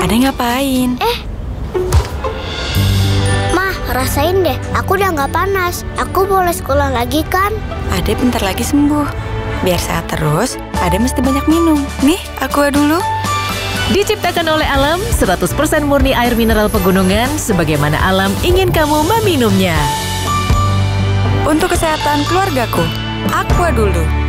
Ade ngapain? Mah, rasain deh. Aku udah nggak panas. Aku boleh sekolah lagi kan? Ade bentar lagi sembuh. Biar sehat terus, Ade mesti banyak minum. Nih, Aqua dulu. Diciptakan oleh alam, 100% murni air mineral pegunungan, sebagaimana alam ingin kamu meminumnya. Untuk kesehatan keluargaku, Aqua dulu.